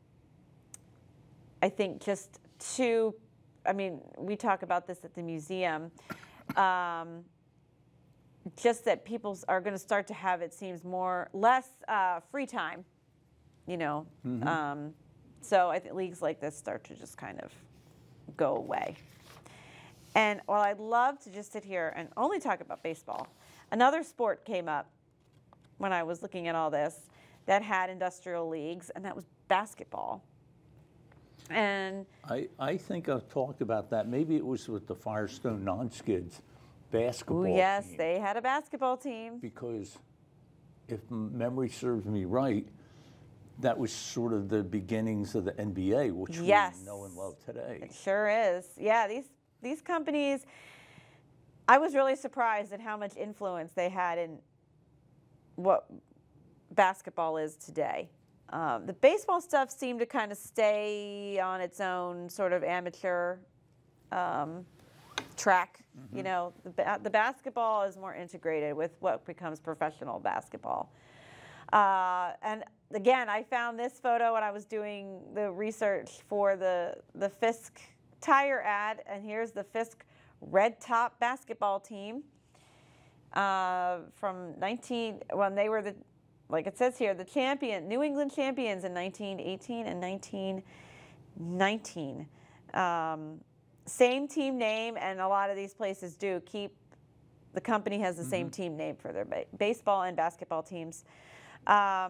S2: I think just to, I mean, we talk about this at the museum. Um, just that people are going to start to have, it seems, more less uh, free time, you know.
S3: Mhm.
S2: Um, so I think leagues like this start to just kind of go away. And while I'd love to just sit here and only talk about baseball, another sport came up when I was looking at all this that had industrial leagues, and that was basketball. And
S3: I, I think I've talked about that. Maybe it was with the Firestone non-skids basketball
S2: ooh, yes,
S3: team.
S2: they had a basketball team.
S3: Because if m- memory serves me right, that was sort of the beginnings of the N B A, which
S2: Yes.
S3: we know and love today.
S2: It sure is. Yeah, these these companies, I was really surprised at how much influence they had in what basketball is today. Um, the baseball stuff seemed to kind of stay on its own sort of amateur um, track. Mm-hmm. You know, the, ba the basketball is more integrated with what becomes professional basketball. Uh, and again, I found this photo when I was doing the research for the, the Fisk tire ad, and here's the Fisk red top basketball team uh, from nineteen, when they were the, like it says here, the champion, New England champions in nineteen eighteen and nineteen nineteen. Um, same team name, and a lot of these places do keep, the company has the mm-hmm. same team name for their ba baseball and basketball teams. Um,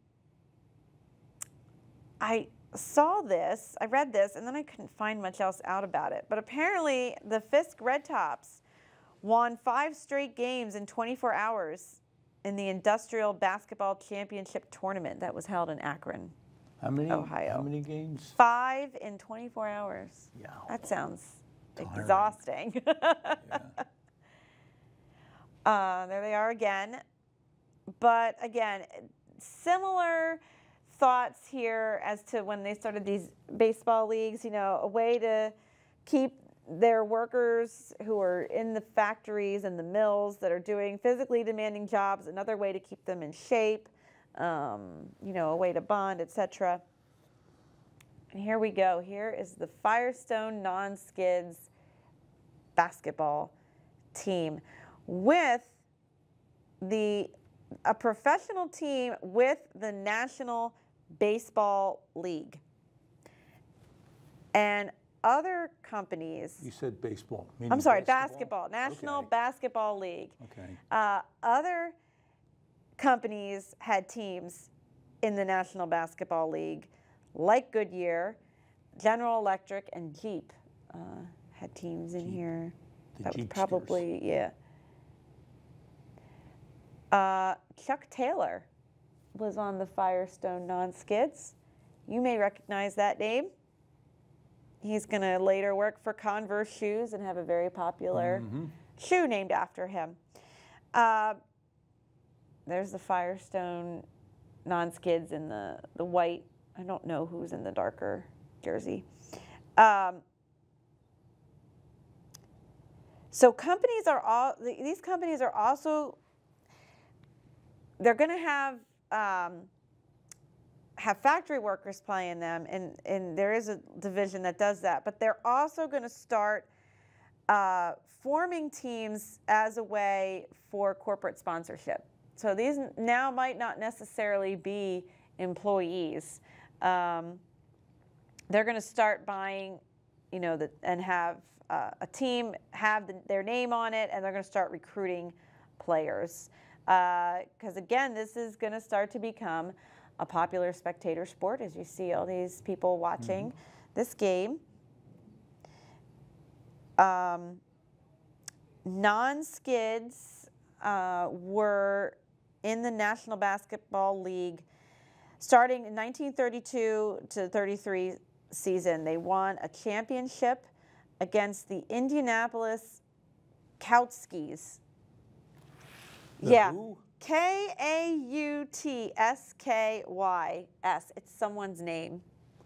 S2: I saw this, I read this, and then I couldn't find much else out about it. But apparently the Fisk Red Tops won five straight games in twenty-four hours in the Industrial Basketball Championship Tournament that was held in Akron,
S3: how many,
S2: Ohio.
S3: How many games?
S2: Five in twenty-four hours.
S3: Yeah.
S2: That sounds
S3: tiring.
S2: Exhausting.
S3: Yeah.
S2: uh, there they are again. But again, similar thoughts here as to when they started these baseball leagues, you know, a way to keep their workers who are in the factories and the mills that are doing physically demanding jobs, another way to keep them in shape, um, you know, a way to bond, et cetera. And here we go. Here is the Firestone Non-Skids basketball team with the a professional team with the National Baseball League. And other companies...
S3: You said baseball.
S2: I'm sorry,
S3: basketball,
S2: basketball. National
S3: okay.
S2: Basketball League.
S3: Okay.
S2: Uh, other companies had teams in the National Basketball League, like Goodyear, General Electric, and Jeep uh, had teams in
S3: Jeep.
S2: here.
S3: The
S2: That was
S3: Jeepsters.
S2: probably, yeah. Uh, Chuck Taylor was on the Firestone Non-Skids. You may recognize that name. He's going to later work for Converse shoes and have a very popular mm-hmm. shoe named after him. Uh, there's the Firestone Non-Skids in the, the white. I don't know who's in the darker jersey. Um, so companies are all, these companies are also, they're going to have um, have factory workers play in them, and, and there is a division that does that. But they're also going to start uh, forming teams as a way for corporate sponsorship. So these now might not necessarily be employees. Um, they're going to start buying, you know, the, and have uh, a team have the, their name on it, and they're going to start recruiting players. Because uh, again, this is going to start to become a popular spectator sport, as you see all these people watching mm-hmm. this game. Um, non-skids uh, were in the National Basketball League starting in nineteen thirty-two to thirty-three season. They won a championship against the Indianapolis Kautskys.
S3: The
S2: yeah,
S3: who?
S2: K A U T S K Y S. It's someone's name.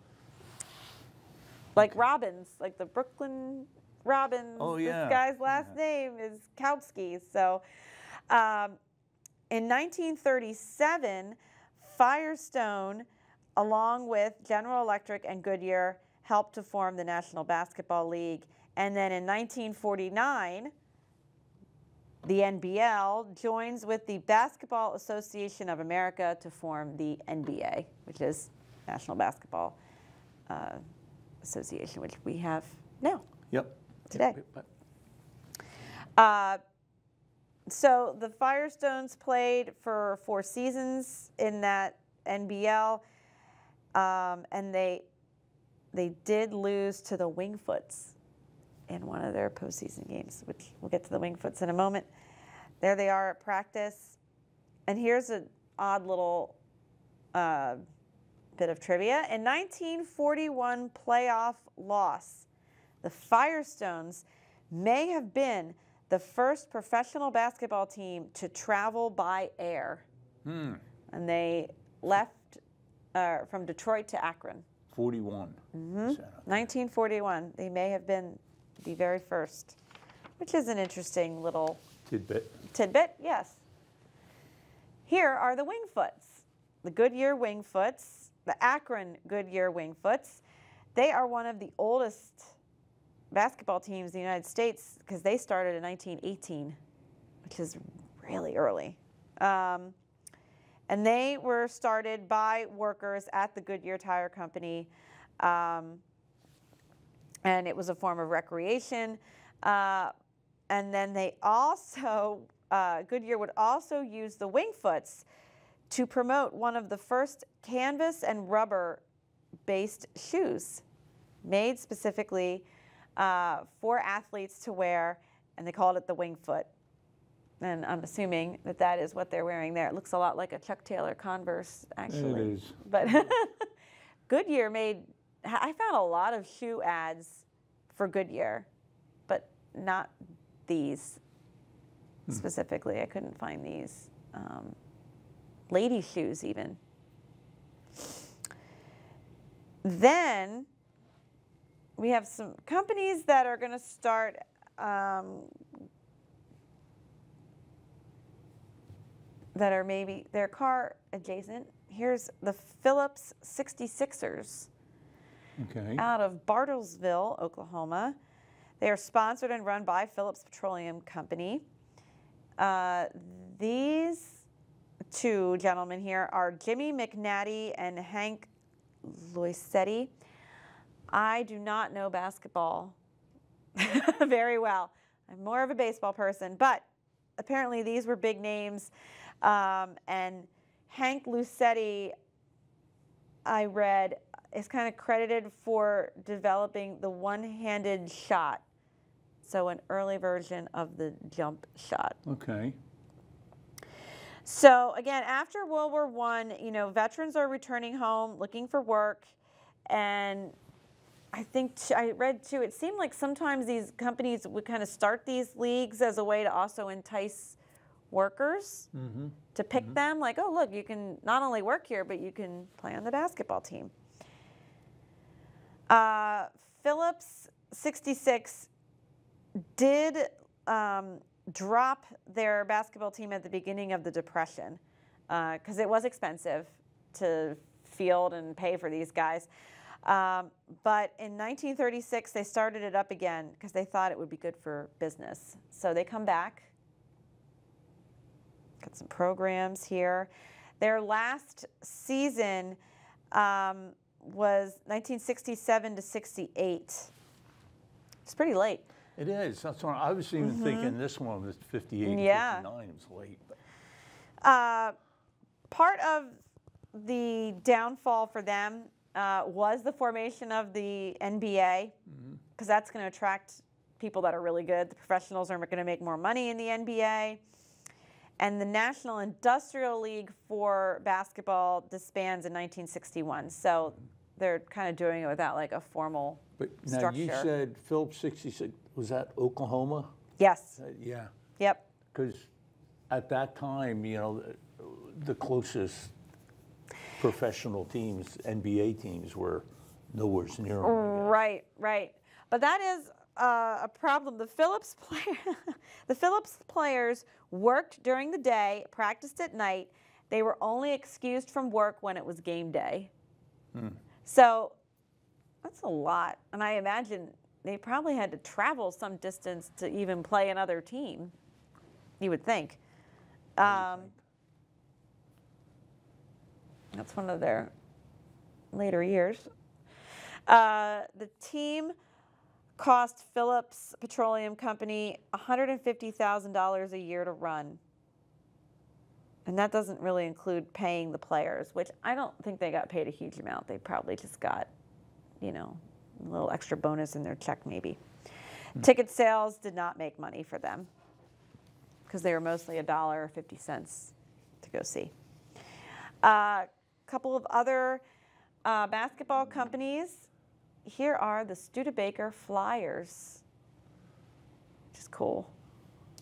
S2: Like okay. Robbins, like the Brooklyn Robbins.
S3: Oh, yeah.
S2: This guy's last
S3: yeah.
S2: name is Kautsky. So um, in nineteen thirty-seven, Firestone, along with General Electric and Goodyear, helped to form the National Basketball League. And then in nineteen forty-nine, the N B L joins with the Basketball Association of America to form the N B A, which is National Basketball uh, Association, which we have now.
S3: Yep.
S2: Today.
S3: Yep, yep, yep.
S2: Uh, so the Firestones played for four seasons in that N B L, um, and they they did lose to the Wingfoots in one of their postseason games, which we'll get to the Wingfoots in a moment. There they are at practice. And here's an odd little uh, bit of trivia. In nineteen forty-one playoff loss, the Firestones may have been the first professional basketball team to travel by air.
S3: Hmm.
S2: And they left uh, from Detroit to Akron.
S3: forty-one.
S2: Mm-hmm. nineteen forty-one. They may have been the very first, which is an interesting little
S3: Tidbit.
S2: tidbit, yes. Here are the Wingfoots, the Goodyear Wingfoots, the Akron Goodyear Wingfoots. They are one of the oldest basketball teams in the United States because they started in nineteen eighteen, which is really early. Um, and they were started by workers at the Goodyear Tire Company, um, and it was a form of recreation. Uh, and then they also, uh, Goodyear would also use the Wingfoots to promote one of the first canvas and rubber-based shoes made specifically uh, for athletes to wear, and they called it the Wingfoot. And I'm assuming that that is what they're wearing there. It looks a lot like a Chuck Taylor Converse, actually.
S3: It is.
S2: But Goodyear made, I found a lot of shoe ads for Goodyear, but not these hmm. specifically. I couldn't find these. Um, lady shoes, even. Then we have some companies that are going to start um, that are maybe, they're car adjacent. Here's the Phillips sixty-sixers
S3: okay.
S2: out of Bartlesville, Oklahoma. They are sponsored and run by Phillips Petroleum Company. Uh, these two gentlemen here are Jimmy McNatty and Hank Luisetti. I do not know basketball very well. I'm more of a baseball person, but apparently these were big names. Um, and Hank Luisetti, I read, is kind of credited for developing the one-handed shot. So an early version of the jump shot.
S3: Okay.
S2: So again, after World War One, you know, veterans are returning home, looking for work, and I think t I read too. It seemed like sometimes these companies would kind of start these leagues as a way to also entice workers mm-hmm. to pick mm-hmm. them. Like, oh, look, you can not only work here, but you can play on the basketball team. Uh, Phillips sixty-six did um, drop their basketball team at the beginning of the Depression because uh, it was expensive to field and pay for these guys. Um, but in nineteen thirty-six, they started it up again because they thought it would be good for business. So they come back. Got some programs here. Their last season um, was nineteen sixty-seven to sixty-eight. It's pretty late.
S3: It is. That's what I was even mm-hmm. thinking. This one was fifty-eight,
S2: yeah.
S3: fifty-nine. It was late.
S2: Uh, part of the downfall for them uh, was the formation of the N B A, because mm-hmm. that's going to attract people that are really good. The professionals are going to make more money in the N B A. And the National Industrial League for basketball disbands in nineteen sixty-one. So they're kind of doing it without like a formal
S3: but
S2: structure.
S3: Now you said Phillips sixty-six, was that Oklahoma?
S2: Yes.
S3: Uh, yeah.
S2: Yep.
S3: Because at that time, you know, the closest professional teams, N B A teams, were nowhere near them.
S2: Right, right. But that is uh, a problem. The Phillips player, the Phillips players worked during the day, practiced at night. They were only excused from work when it was game day. Hmm. So that's a lot. And I imagine they probably had to travel some distance to even play another team, you would think. Um, that's one of their later years. Uh, the team cost Phillips Petroleum Company one hundred fifty thousand dollars a year to run. And that doesn't really include paying the players, which I don't think they got paid a huge amount. They probably just got, you know, a little extra bonus in their check maybe. Mm-hmm. Ticket sales did not make money for them because they were mostly a dollar or fifty cents to go see. A uh, couple of other uh, basketball companies. Here are the Studebaker Flyers, which is cool.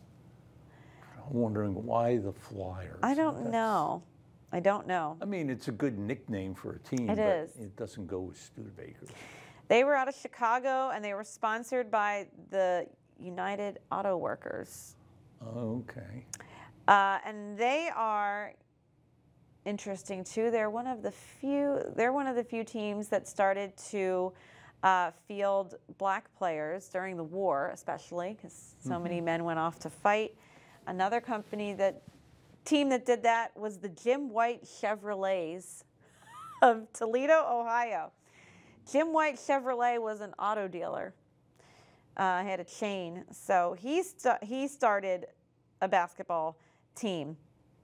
S3: I'm wondering why the Flyers.
S2: I don't
S3: That's,
S2: know. I don't know.
S3: I mean, it's a good nickname for a team,
S2: It
S3: but
S2: is.
S3: it doesn't go with Studebaker.
S2: They were out of Chicago, and they were sponsored by the United Auto Workers.
S3: Okay.
S2: Uh, and they are interesting too. They're one of the few. They're one of the few teams that started to uh, field black players during the war, especially because so
S3: Mm-hmm.
S2: many men went off to fight. Another company that team that did that was the Jim White Chevrolets of Toledo, Ohio. Jim White Chevrolet was an auto dealer. Uh, had a chain, so he st he started a basketball team.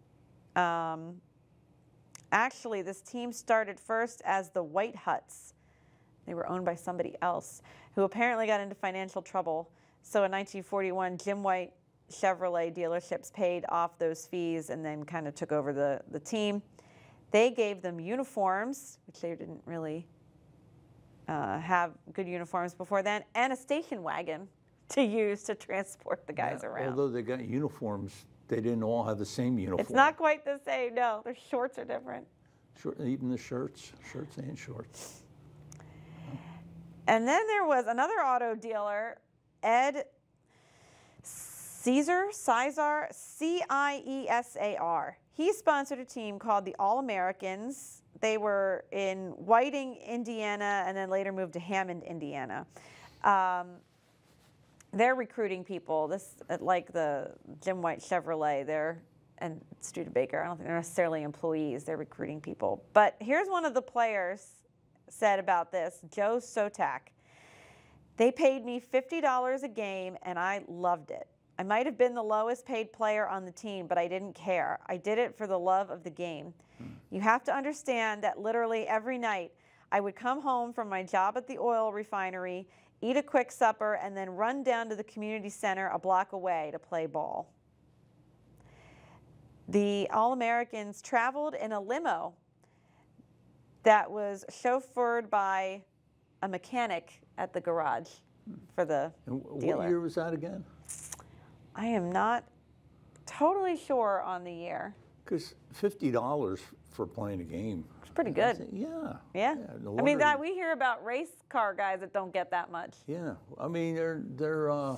S2: Um, actually, this team started first as the White Huts. They were owned by somebody else who apparently got into financial trouble. So in nineteen forty-one, Jim White Chevrolet dealerships paid off those fees and then kind of took over the, the team. They gave them uniforms, which they didn't really uh, have good uniforms before then, and a station wagon to use to transport the guys
S3: Yeah,
S2: around.
S3: although they got uniforms, they didn't all have the same uniform.
S2: It's not quite the same, no. Their shorts are different.
S3: Short, even the shirts, shirts and shorts.
S2: And then there was another auto dealer, Ed Caesar, Cesar, C I E S A R. He sponsored a team called the All-Americans. They were in Whiting, Indiana, and then later moved to Hammond, Indiana. Um, they're recruiting people. This, like the Jim White Chevrolet, they're and Studebaker. I don't think they're necessarily employees. They're recruiting people. But here's one of the players said about this, Joe Sotak. They paid me fifty dollars a game, and I loved it. I might have been the lowest paid player on the team, but I didn't care. I did it for the love of the game. Hmm. You have to understand that literally every night I would come home from my job at the oil refinery, eat a quick supper, and then run down to the community center a block away to play ball. The All-Americans traveled in a limo that was chauffeured by a mechanic at the garage for the
S3: And
S2: dealer.
S3: what year was that again?
S2: I am not totally sure on the year.
S3: Because fifty dollars for playing a game.
S2: It's pretty good.
S3: Yeah.
S2: Yeah.
S3: yeah no
S2: I mean,
S3: wonder
S2: that we hear about race car guys that don't get that much.
S3: Yeah. I mean, they're, they're, uh,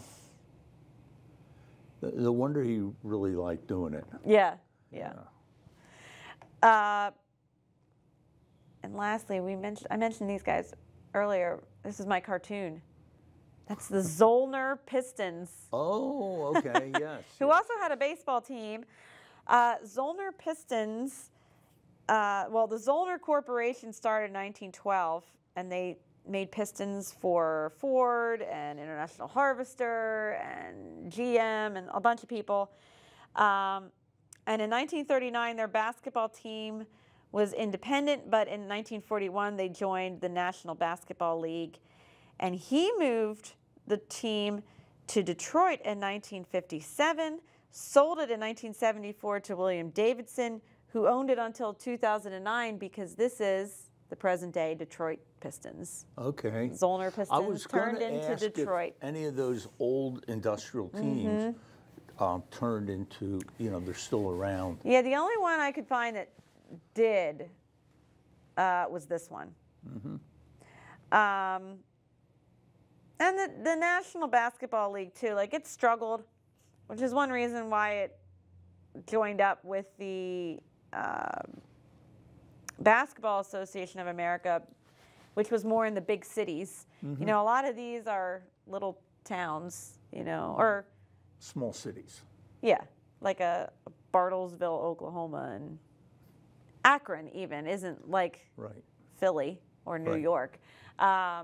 S3: no wonder he really liked doing it.
S2: Yeah. Yeah. yeah. Uh, and lastly, we mentioned I mentioned these guys earlier. This is my cartoon. That's the Zollner Pistons.
S3: Oh, okay, yes.
S2: Who
S3: yes.
S2: also had a baseball team. Uh, Zollner Pistons, uh, well, the Zollner Corporation started in nineteen twelve, and they made pistons for Ford and International Harvester and G M and a bunch of people. Um, and in nineteen thirty-nine, their basketball team was independent, but in nineteen forty-one, they joined the National Basketball League. And he moved the team to Detroit in nineteen fifty-seven, sold it in nineteen seventy-four to William Davidson, who owned it until two thousand nine, because this is the present-day Detroit Pistons.
S3: Okay.
S2: Zollner Pistons
S3: I was
S2: turned
S3: gonna
S2: into
S3: ask
S2: Detroit.
S3: If any of those old industrial teams mm-hmm. um, turned into, you know, they're still around.
S2: Yeah, the only one I could find that did uh, was this one. Mm-hmm. Um, and the, the National Basketball League, too, like it struggled, which is one reason why it joined up with the uh, Basketball Association of America, which was more in the big cities. Mm-hmm. You know, a lot of these are little towns, you know, or
S3: small cities.
S2: Yeah, like a, a Bartlesville, Oklahoma, and Akron even isn't like
S3: right.
S2: Philly or New
S3: right.
S2: York. Um,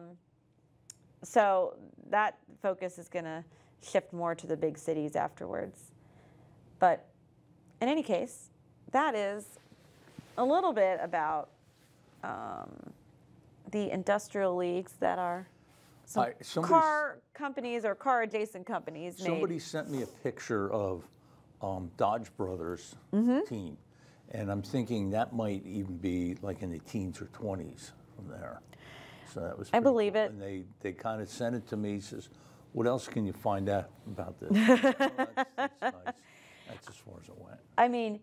S2: so that focus is going to shift more to the big cities afterwards. But in any case, that is a little bit about um, the industrial leagues that are some
S3: I,
S2: car companies or car adjacent companies
S3: somebody
S2: made.
S3: sent me a picture of um, Dodge Brothers
S2: mm-hmm.
S3: team, and I'm thinking that might even be like in the teens or twenties from there. So that was
S2: I believe
S3: cool.
S2: it.
S3: And they, they kind of sent it to me. Says, what else can you find out about this? Oh, that's, that's nice. That's just
S2: I mean,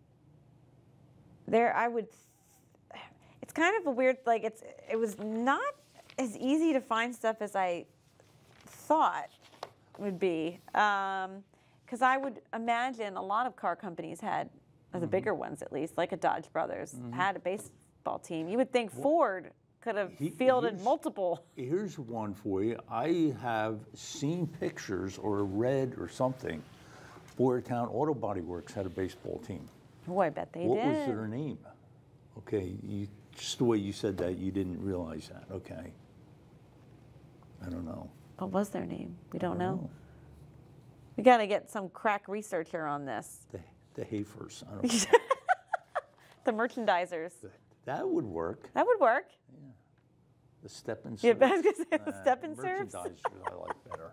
S2: there I would. It's kind of a weird, like it's. It was not as easy to find stuff as I thought would be, because um, I would imagine a lot of car companies had, or the mm-hmm. bigger ones at least, like a Dodge Brothers, mm-hmm. had a baseball team. You would think well, Ford could have he, fielded multiple. Here's
S3: one for you. I have seen pictures or read or something. Boyertown Auto Body Works had a baseball team.
S2: Oh, I bet they
S3: what
S2: did.
S3: What was their name? Okay, you, just the way you said that, you didn't realize that. Okay. I don't know.
S2: What was their name? We don't,
S3: don't
S2: know.
S3: know.
S2: We got to get some crack researcher on this.
S3: The, the Hafers. I don't know.
S2: The merchandisers.
S3: That would work.
S2: That would work.
S3: Yeah. The step and
S2: yeah,
S3: serve.
S2: I was going to say the
S3: uh,
S2: step and serves.
S3: Merchandisers I like better.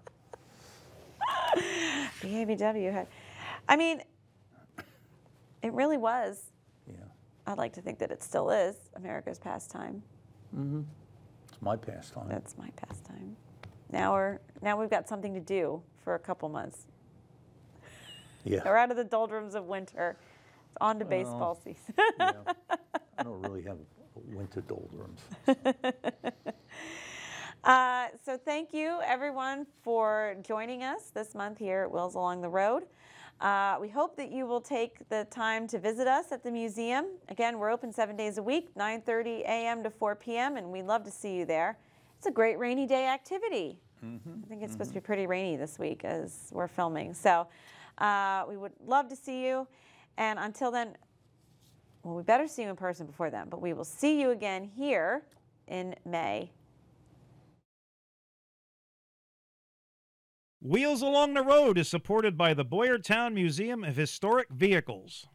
S2: The A B W had. I mean, it really was.
S3: Yeah.
S2: I'd like to think that it still is America's pastime.
S3: Mm-hmm. It's my pastime.
S2: That's my pastime. Now we're now we've got something to do for a couple months.
S3: Yeah.
S2: We're out of the doldrums of winter. It's on to baseball
S3: well,
S2: season.
S3: Yeah. I don't really have winter doldrums.
S2: uh, so thank you, everyone, for joining us this month here at Wheels Along the Road. Uh, we hope that you will take the time to visit us at the museum. Again, we're open seven days a week, nine thirty a m to four p m, and we'd love to see you there. It's a great rainy day activity. Mm-hmm. I think it's mm-hmm. supposed to be pretty rainy this week as we're filming. So uh, we would love to see you. And until then, well, we better see you in person before then, but we will see you again here in May.
S1: Wheels Along the Road is supported by the Boyertown Museum of Historic Vehicles.